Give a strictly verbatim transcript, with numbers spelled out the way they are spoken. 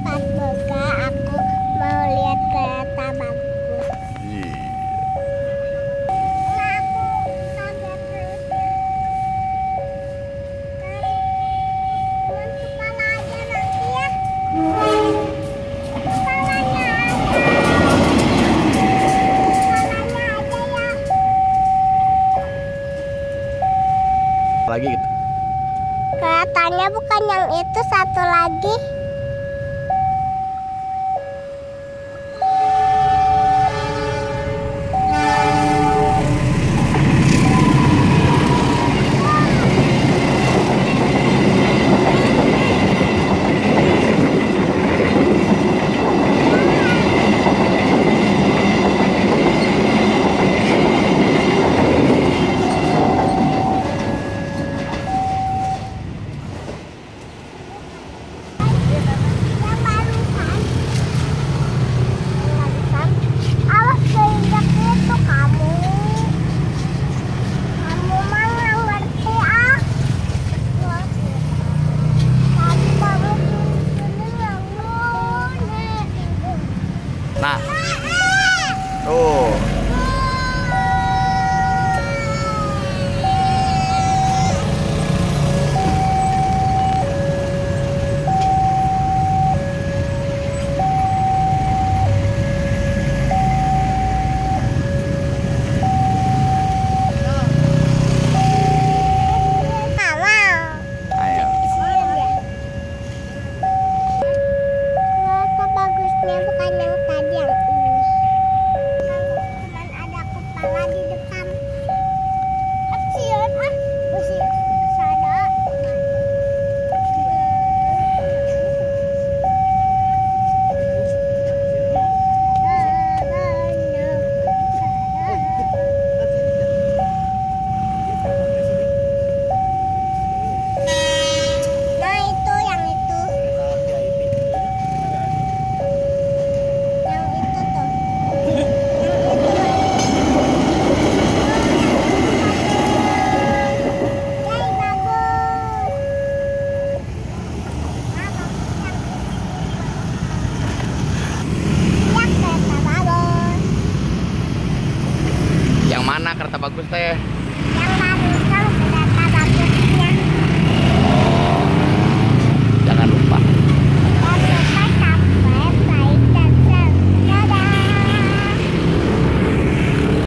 pas buka aku mau lihat kereta bagus. Iya. Nah, aku kaget terus ya. Cuman kepala aja nanti ya. Kepalanya aja. Kepalanya aja ya. Lagi gitu. Keretanya bukan yang itu, satu lagi. Nah, tuh. Ayo. Kereta bagusnya bukan yang tadi, yang ini. Cuman ada kepala di depan. Kasian ah, masih sada. Nah itu, yang itu, yang itu tuh, yang itu. Yay, bagus. Nah, bagus yang ini. Ya, kereta bagus. Yang mana kereta bagus teh? Yang